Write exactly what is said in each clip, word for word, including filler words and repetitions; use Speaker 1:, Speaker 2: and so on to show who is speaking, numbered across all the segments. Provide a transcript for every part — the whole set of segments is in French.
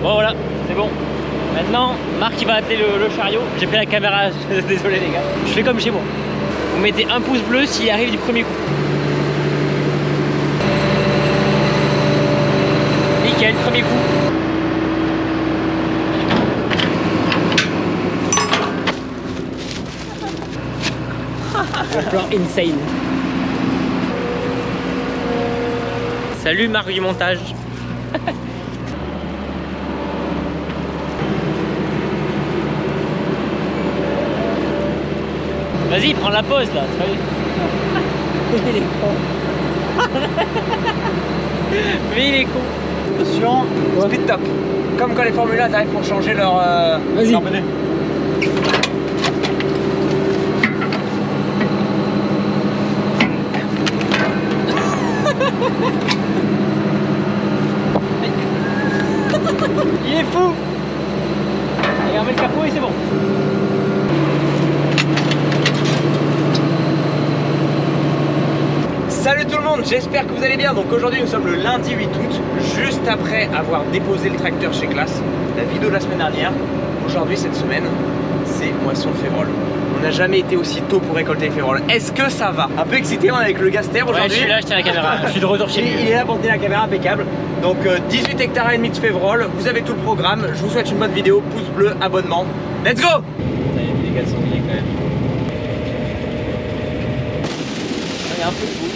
Speaker 1: Bon voilà, c'est bon. Maintenant, Marc il va appeler le, le chariot. J'ai pris la caméra, désolé les gars. Je fais comme chez moi. Vous mettez un pouce bleu s'il arrive du premier coup. Nickel, premier coup. Le plan insane. Salut Marc du montage. Vas-y, prends la pause là. Il est con. Mais il est con.
Speaker 2: Attention, ouais. Speed top. Comme quand les Formule un arrivent pour changer leur, euh, leur menu.
Speaker 1: Il est fou. Regardez le capot et c'est bon.
Speaker 2: Salut tout le monde, j'espère que vous allez bien. Donc aujourd'hui nous sommes le lundi huit août, juste après avoir déposé le tracteur chez Classe. La vidéo de la semaine dernière, aujourd'hui cette semaine, c'est moisson de févrole. On n'a jamais été aussi tôt pour récolter les févroles. Est-ce que ça va? Un peu excité, on est avec le Gaster aujourd'hui.
Speaker 1: Ouais, je suis là, je tiens la caméra, je suis de retour chez lui.
Speaker 2: Il est là pour tenir la caméra, impeccable. Donc euh, dix-huit hectares et demi de févroles, vous avez tout le programme. Je vous souhaite une bonne vidéo, pouce bleu, abonnement. Let's go!
Speaker 1: Les gars sont bien quand même. Il y a un peu de boue.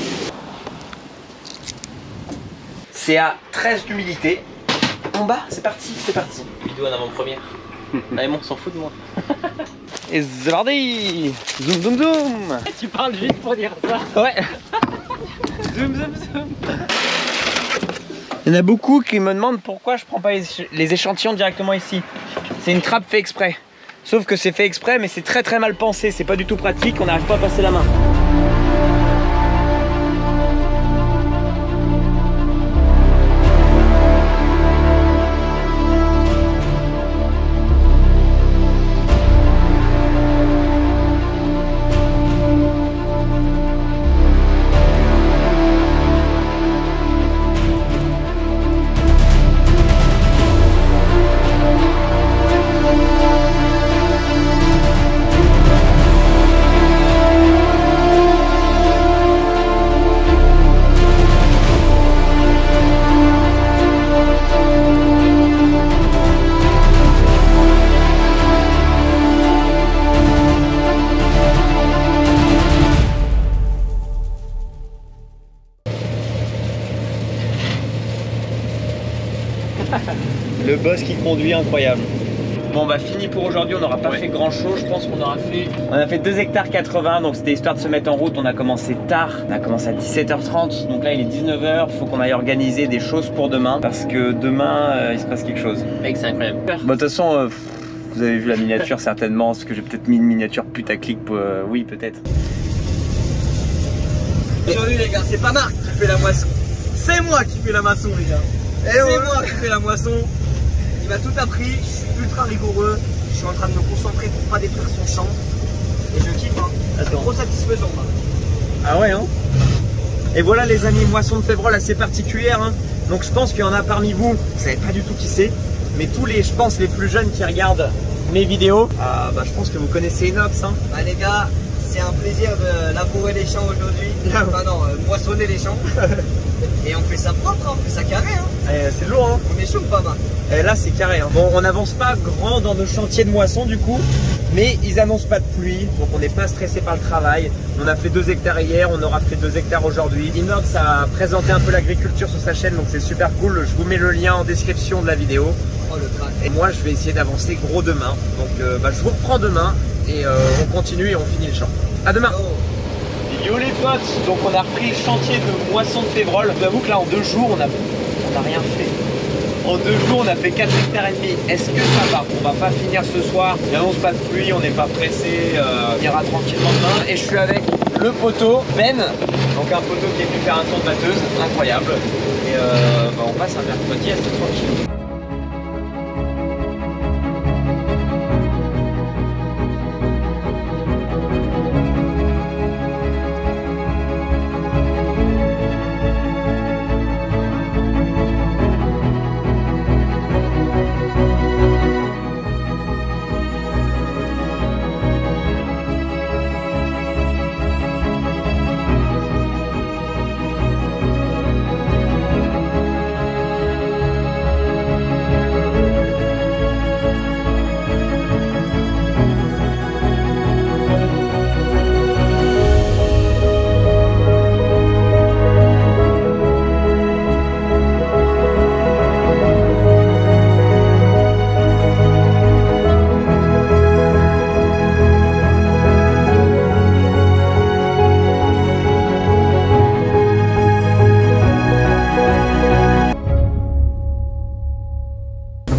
Speaker 2: C'est à treize d'humidité. En bas, c'est parti, c'est parti.
Speaker 1: Vidéo en avant-première. Allez, on s'en fout de moi.
Speaker 2: Et c'est parti. Zoom, zoom, zoom.
Speaker 1: Tu parles juste pour dire ça.
Speaker 2: Ouais.
Speaker 1: Zoom, zoom, zoom.
Speaker 2: Il y en a beaucoup qui me demandent pourquoi je prends pas les échantillons directement ici. C'est une trappe fait exprès. Sauf que c'est fait exprès, mais c'est très très mal pensé. C'est pas du tout pratique, on n'arrive pas à passer la main. Le boss qui conduit, incroyable. Bon bah fini pour aujourd'hui, on n'aura pas ouais. fait grand chose, je pense qu'on aura fait... On a fait deux hectares quatre-vingts, donc c'était histoire de se mettre en route, on a commencé tard, on a commencé à dix-sept heures trente, donc là il est dix-neuf heures, il faut qu'on aille organiser des choses pour demain, parce que demain euh, il se passe quelque chose.
Speaker 1: Mec c'est incroyable.
Speaker 2: Bon de toute façon, euh, vous avez vu la miniature certainement, parce que j'ai peut-être mis une miniature putaclic, pour, euh, oui peut-être.
Speaker 3: Aujourd'hui les gars, c'est pas Marc qui fait la moisson, c'est moi qui fais la maçon les gars. C'est ouais. moi qui fais la moisson. Il m'a tout appris, je suis ultra rigoureux. Je suis en train de me concentrer pour pas détruire son champ. Et je kiffe, hein. C'est trop satisfaisant. Hein.
Speaker 2: Ah ouais, hein. Et voilà les amis, moisson de févrole assez particulière. Hein. Donc je pense qu'il y en a parmi vous, vous savez pas du tout qui c'est. Mais tous les, je pense, les plus jeunes qui regardent mes vidéos, ah, bah, je pense que vous connaissez Inox. Hein.
Speaker 3: Bah les gars, c'est un plaisir de labourer les champs aujourd'hui. Enfin non, euh, moissonner les champs. Et on fait ça propre, hein, on fait ça carré. Hein.
Speaker 2: C'est lourd, hein.
Speaker 3: On est chaud pas mal.
Speaker 2: Et là c'est carré. Hein. Bon, on n'avance pas grand dans nos chantiers de moisson du coup, mais ils annoncent pas de pluie, donc on n'est pas stressé par le travail. On a fait deux hectares hier, on aura fait deux hectares aujourd'hui. Inox a présenté un peu l'agriculture sur sa chaîne, donc c'est super cool. Je vous mets le lien en description de la vidéo.
Speaker 3: Oh, le crack.
Speaker 2: Et moi je vais essayer d'avancer gros demain. Donc euh, bah, je vous reprends demain et euh, on continue et on finit le champ. À demain.
Speaker 3: Oh.
Speaker 2: Yo les potes, donc on a repris le chantier de moisson de févrole. Je vous avoue que là en deux jours on a, on a rien fait. En deux jours on a fait quatre hectares et demi. Est-ce que ça va? On va pas finir ce soir. Il n'annonce pas de pluie, on n'est pas pressé. Euh, on ira tranquillement demain. Et je suis avec le poteau Ben. Donc un poteau qui est venu faire un tour de batteuse. Incroyable. Et euh, bah, on passe un mercredi assez tranquille.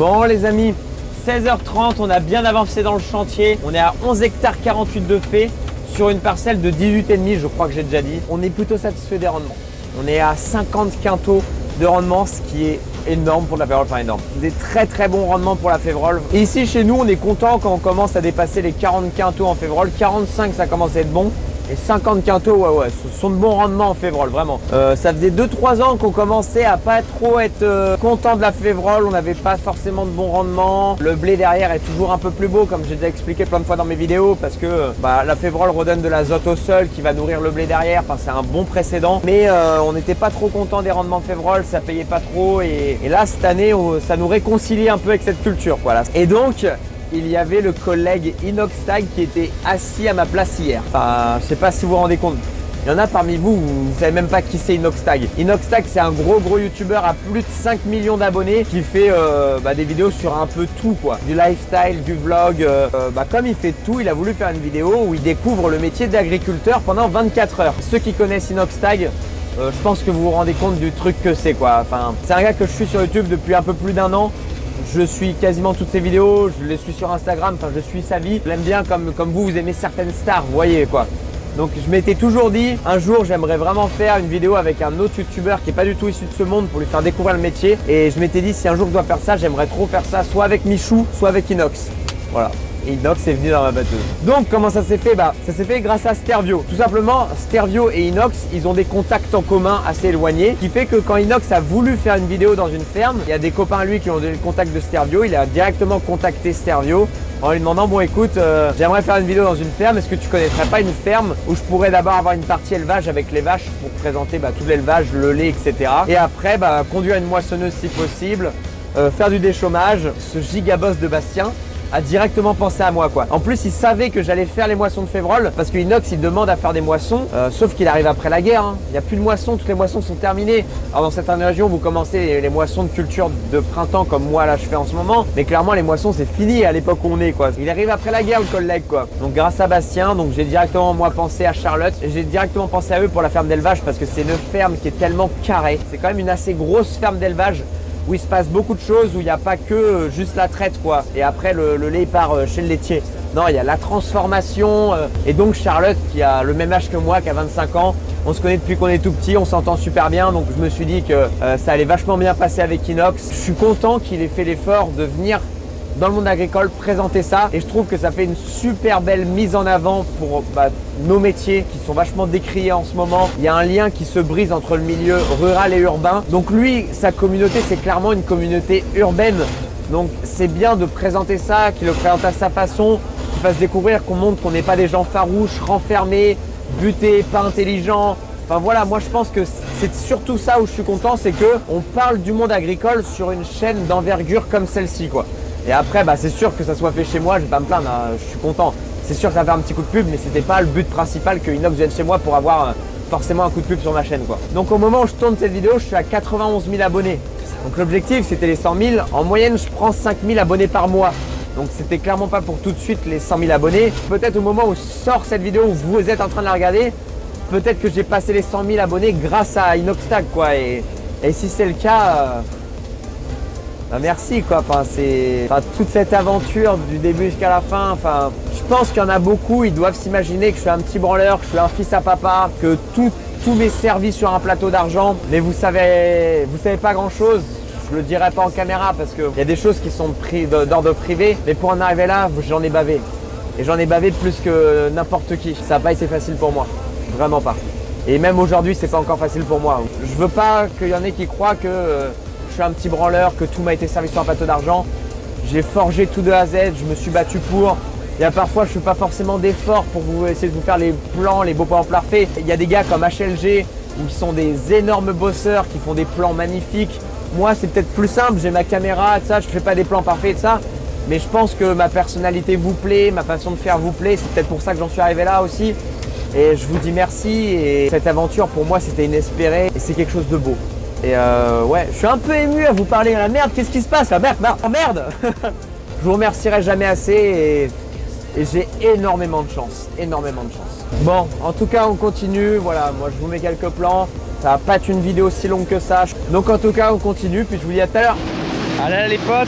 Speaker 2: Bon les amis, seize heures trente, on a bien avancé dans le chantier. On est à onze hectares quarante-huit de fait sur une parcelle de dix-huit virgule cinq, je crois que j'ai déjà dit. On est plutôt satisfait des rendements. On est à cinquante quintaux de rendement, ce qui est énorme pour la Févrole, enfin énorme. Des très très bons rendements pour la Févrole. Et ici chez nous, on est content quand on commence à dépasser les quarante quintaux en Févrole. quarante-cinq, ça commence à être bon. Et cinquante quintaux, ouais, ouais, ce sont de bons rendements en Févrole, vraiment. Euh, ça faisait deux trois ans qu'on commençait à pas trop être euh, content de la Févrole. On n'avait pas forcément de bons rendements. Le blé derrière est toujours un peu plus beau, comme j'ai déjà expliqué plein de fois dans mes vidéos, parce que bah, la Févrole redonne de l'azote au sol qui va nourrir le blé derrière. Enfin, c'est un bon précédent. Mais euh, on n'était pas trop content des rendements de Févrole, ça payait pas trop. Et, et là, cette année, on, ça nous réconcilie un peu avec cette culture, voilà. Et donc, il y avait le collègue Inoxtag qui était assis à ma place hier. Enfin, je sais pas si vous vous rendez compte. Il y en a parmi vous, vous savez même pas qui c'est Inoxtag. Inoxtag, c'est un gros gros youtubeur à plus de cinq millions d'abonnés qui fait euh, bah, des vidéos sur un peu tout quoi. Du lifestyle, du vlog. Euh, bah, comme il fait tout, il a voulu faire une vidéo où il découvre le métier d'agriculteur pendant vingt-quatre heures. Ceux qui connaissent Inoxtag, euh, je pense que vous vous rendez compte du truc que c'est quoi. Enfin, c'est un gars que je suis sur YouTube depuis un peu plus d'un an. Je suis quasiment toutes ses vidéos, je les suis sur Instagram, enfin je suis sa vie. Je l'aime bien comme, comme vous, vous aimez certaines stars, vous voyez quoi. Donc je m'étais toujours dit, un jour j'aimerais vraiment faire une vidéo avec un autre youtubeur qui n'est pas du tout issu de ce monde pour lui faire découvrir le métier. Et je m'étais dit, si un jour je dois faire ça, j'aimerais trop faire ça soit avec Michou, soit avec Inox. Voilà. Et Inox est venu dans ma batteuse. Donc comment ça s'est fait? Bah ça s'est fait grâce à Stervio. Tout simplement, Stervio et Inox, ils ont des contacts en commun assez éloignés, qui fait que quand Inox a voulu faire une vidéo dans une ferme, il y a des copains à lui qui ont donné le contact de Stervio, il a directement contacté Stervio en lui demandant, bon écoute, euh, j'aimerais faire une vidéo dans une ferme, est-ce que tu connaîtrais pas une ferme où je pourrais d'abord avoir une partie élevage avec les vaches pour présenter bah, tout l'élevage, le lait, et cetera. Et après, bah, conduire une moissonneuse si possible, euh, faire du déchômage. Ce gigaboss de Bastien a directement pensé à moi quoi. En plus il savait que j'allais faire les moissons de Févrole parce que Inox il demande à faire des moissons, euh, sauf qu'il arrive après la guerre, hein. Il n'y a plus de moissons, toutes les moissons sont terminées. Alors dans certaines régions vous commencez les, les moissons de culture de printemps comme moi là je fais en ce moment, mais clairement les moissons c'est fini à l'époque où on est quoi. Il arrive après la guerre le collègue quoi. Donc grâce à Bastien, donc j'ai directement moi pensé à Charlotte, et j'ai directement pensé à eux pour la ferme d'élevage parce que c'est une ferme qui est tellement carrée. C'est quand même une assez grosse ferme d'élevage où il se passe beaucoup de choses, où il n'y a pas que juste la traite quoi. Et après le, le lait part chez le laitier. Non, il y a la transformation. Euh, et donc Charlotte qui a le même âge que moi, qui a vingt-cinq ans, on se connaît depuis qu'on est tout petit, on s'entend super bien. Donc je me suis dit que euh, ça allait vachement bien passer avec Inox. Je suis content qu'il ait fait l'effort de venir dans le monde agricole présenter ça. Et je trouve que ça fait une super belle mise en avant pour bah, nos métiers qui sont vachement décriés en ce moment. Il y a un lien qui se brise entre le milieu rural et urbain. Donc lui, sa communauté, c'est clairement une communauté urbaine. Donc c'est bien de présenter ça, qu'il le présente à sa façon, qu'il fasse découvrir qu'on montre qu'on n'est pas des gens farouches, renfermés, butés, pas intelligents. Enfin voilà, moi je pense que c'est surtout ça où je suis content, c'est qu'on parle du monde agricole sur une chaîne d'envergure comme celle-ci quoi. Et après, bah, c'est sûr que ça soit fait chez moi, je vais pas me plaindre, hein, je suis content. C'est sûr que ça va faire un petit coup de pub, mais c'était pas le but principal que Inox vienne chez moi pour avoir euh, forcément un coup de pub sur ma chaîne quoi. Donc au moment où je tourne cette vidéo, je suis à quatre-vingt-onze mille abonnés. Donc l'objectif c'était les cent mille. En moyenne, je prends cinq mille abonnés par mois. Donc c'était clairement pas pour tout de suite les cent mille abonnés. Peut-être au moment où sort cette vidéo, où vous êtes en train de la regarder, peut-être que j'ai passé les cent mille abonnés grâce à Inoxtag quoi. Et, et si c'est le cas, euh, bah merci quoi. Enfin, c'est enfin, toute cette aventure du début jusqu'à la fin. Enfin, je pense qu'il y en a beaucoup, ils doivent s'imaginer que je suis un petit branleur, que je suis un fils à papa, que tout, tout m'est servi sur un plateau d'argent. Mais vous savez, vous savez pas grand chose. Je le dirai pas en caméra parce qu'il y a des choses qui sont d'ordre privé. Mais pour en arriver là, j'en ai bavé. Et j'en ai bavé plus que n'importe qui. Ça n'a pas été facile pour moi. Vraiment pas. Et même aujourd'hui, c'est pas encore facile pour moi. Je veux pas qu'il y en ait qui croient que euh, je suis un petit branleur, que tout m'a été servi sur un plateau d'argent. J'ai forgé tout de A à Z, je me suis battu pour. Il y a parfois, je fais pas forcément d'efforts pour vous essayer de vous faire les plans, les beaux plans parfaits. Il y a des gars comme H L G où ils sont des énormes bosseurs qui font des plans magnifiques. Moi, c'est peut-être plus simple, j'ai ma caméra, ça, je fais pas des plans parfaits, ça. Mais je pense que ma personnalité vous plaît, ma façon de faire vous plaît. C'est peut-être pour ça que j'en suis arrivé là aussi. Et je vous dis merci. Et cette aventure, pour moi, c'était inespéré. Et c'est quelque chose de beau. Et euh, ouais, je suis un peu ému à vous parler. La merde, qu'est-ce qui se passe? La merde, merde, merde. Je vous remercierai jamais assez. Et, et j'ai énormément de chance. Énormément de chance. Bon, en tout cas, on continue. Voilà, moi, je vous mets quelques plans. Ça va pas être une vidéo si longue que ça. Donc, en tout cas, on continue. Puis je vous dis à tout à l'heure.
Speaker 1: Allez, les potes.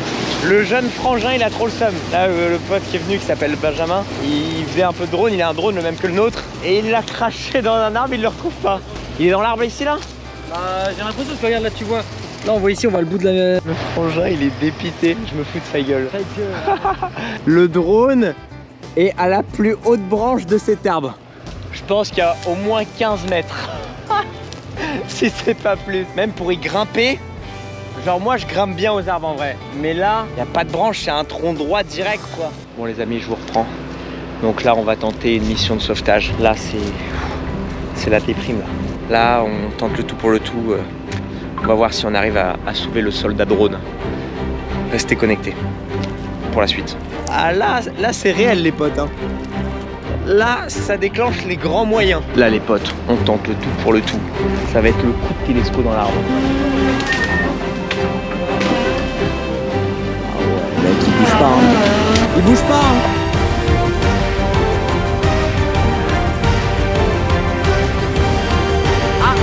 Speaker 2: Le jeune frangin, il a trop le seum. Là, le, le pote qui est venu, qui s'appelle Benjamin, il faisait un peu de drone, il a un drone le même que le nôtre. Et il l'a craché dans un arbre, il le retrouve pas. Il est dans l'arbre ici, là?
Speaker 1: Bah, j'ai l'impression que regarde là, tu vois. Là, on voit ici, on voit le bout de la...
Speaker 2: Le frangin, il est dépité, je me fous de sa gueule. Le drone est à la plus haute branche de cet arbre. Je pense qu'il y a au moins quinze mètres. Si c'est pas plus. Même pour y grimper, genre moi je grimpe bien aux arbres en vrai. Mais là, il n'y a pas de branche, c'est un tronc droit direct quoi. Bon les amis, je vous reprends. Donc là, on va tenter une mission de sauvetage. Là, c'est c'est la déprime là. Là, on tente le tout pour le tout. On va voir si on arrive à, à sauver le soldat drone. Restez connectés pour la suite. Ah là, là c'est réel les potes hein. Là, ça déclenche les grands moyens. Là, les potes, on tente le tout pour le tout. Ça va être le coup de télesco dans l'arbre. Ah ouais, mec, il bouge pas. Hein. Il bouge pas. Hein. Ah.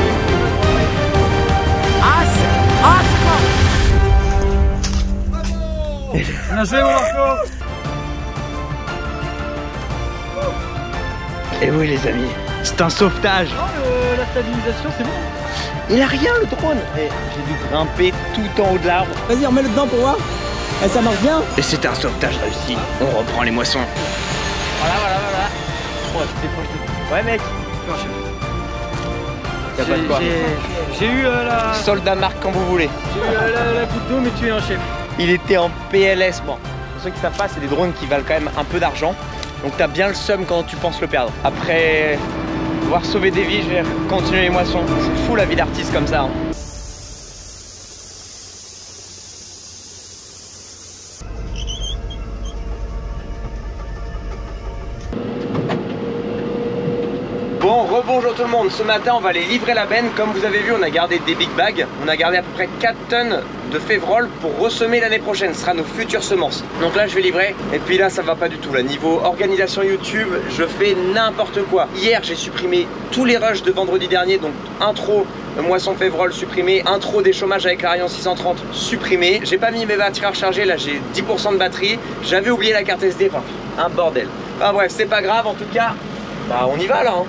Speaker 2: Ah, c'est... Ah, c'est quoi?
Speaker 3: Bien joué, mon Marco.
Speaker 2: Et oui les amis, c'est un sauvetage.
Speaker 1: Non, le, la stabilisation, c'est bon.
Speaker 2: Il a rien le drone. Et j'ai dû grimper tout en haut de l'arbre.
Speaker 3: Vas-y, remets-le dedans pour voir. Et ça marche bien.
Speaker 2: Et c'est un sauvetage réussi. On reprend les moissons.
Speaker 1: Voilà, voilà, voilà. Bon, c'était proche de...
Speaker 2: Ouais mec. T'as pas de quoi.
Speaker 1: J'ai eu euh, la...
Speaker 2: Soldat Marc quand vous voulez.
Speaker 1: J'ai eu euh, la, la goutte d'eau, mais tu es un chef.
Speaker 2: Il était en P L S. Bon, pour ceux qui savent pas, c'est des drones qui valent quand même un peu d'argent. Donc t'as bien le seum quand tu penses le perdre. Après avoir sauvé des vies, je vais continuer les moissons. C'est fou la vie d'artiste comme ça. Hein. Bon, rebonjour tout le monde. Ce matin, on va aller livrer la benne. Comme vous avez vu, on a gardé des big bags. On a gardé à peu près quatre tonnes de févrole pour ressemer l'année prochaine. Ce sera nos futures semences. Donc là, je vais livrer. Et puis là, ça va pas du tout. Là, niveau organisation YouTube, je fais n'importe quoi. Hier, j'ai supprimé tous les rushs de vendredi dernier. Donc, intro moisson févrole supprimé, intro des chômages avec l'Arion six cent trente supprimé. J'ai pas mis mes batteries à recharger. Là, j'ai dix pour cent de batterie. J'avais oublié la carte S D. Enfin, un bordel. Enfin bref, c'est pas grave. En tout cas, bah, on y va là. Hein.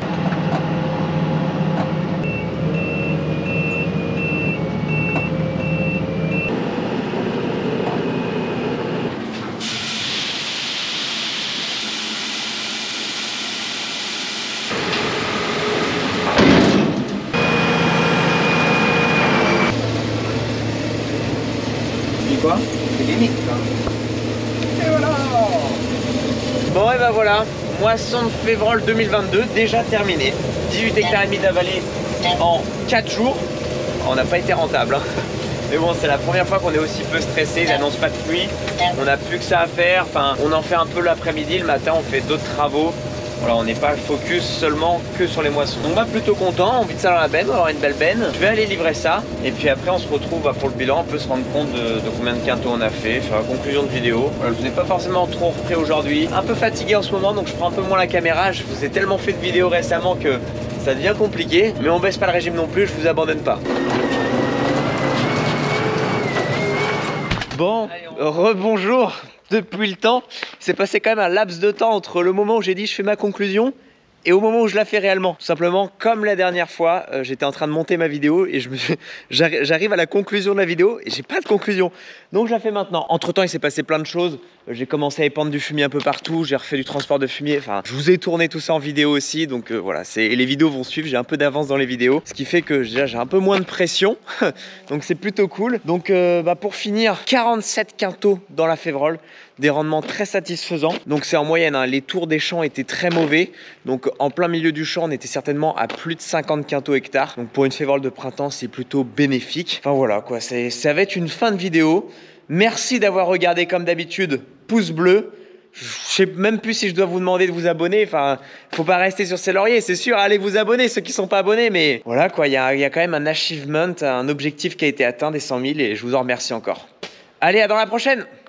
Speaker 2: Quoi? C'est limite quoi. Et voilà. Bon et ben voilà, moisson de févrole deux mille vingt-deux déjà terminé. dix-huit hectares et demi d'avalés en quatre jours. On n'a pas été rentable hein. Mais bon, c'est la première fois qu'on est aussi peu stressé. Il n'annonce pas de pluie, on n'a plus que ça à faire. Enfin, on en fait un peu l'après-midi, le matin on fait d'autres travaux. Voilà, on n'est pas focus seulement que sur les moissons. Donc bah plutôt content, envie de ça dans la benne, on va avoir une belle benne. Je vais aller livrer ça et puis après on se retrouve bah, pour le bilan, on peut se rendre compte de, de combien de quintaux on a fait, faire la conclusion de vidéo. Voilà, je vous ai pas forcément trop repris aujourd'hui, un peu fatigué en ce moment donc je prends un peu moins la caméra. Je vous ai tellement fait de vidéos récemment que ça devient compliqué, mais on baisse pas le régime non plus, je vous abandonne pas. Bon, rebonjour. Depuis le temps, il s'est passé quand même un laps de temps entre le moment où j'ai dit je fais ma conclusion et au moment où je la fais réellement. Tout simplement, comme la dernière fois, euh, j'étais en train de monter ma vidéo et je me j'arrive à la conclusion de la vidéo et j'ai pas de conclusion. Donc je la fais maintenant. Entre temps, il s'est passé plein de choses. J'ai commencé à épandre du fumier un peu partout, j'ai refait du transport de fumier. Enfin, je vous ai tourné tout ça en vidéo aussi. Donc euh, voilà, et les vidéos vont suivre. J'ai un peu d'avance dans les vidéos. Ce qui fait que déjà j'ai un peu moins de pression. Donc c'est plutôt cool. Donc euh, bah, pour finir, quarante-sept quintaux dans la févrole. Des rendements très satisfaisants. Donc c'est en moyenne, hein. Les tours des champs étaient très mauvais. Donc en plein milieu du champ, on était certainement à plus de cinquante quintaux hectares. Donc pour une févrole de printemps, c'est plutôt bénéfique. Enfin voilà quoi, ça va être une fin de vidéo. Merci d'avoir regardé comme d'habitude. Pouce bleu. Je sais même plus si je dois vous demander de vous abonner. Enfin, faut pas rester sur ses lauriers, c'est sûr. Allez vous abonner, ceux qui sont pas abonnés. Mais voilà quoi, il y a, y a quand même un achievement, un objectif qui a été atteint des cent mille et je vous en remercie encore. Allez, à dans la prochaine.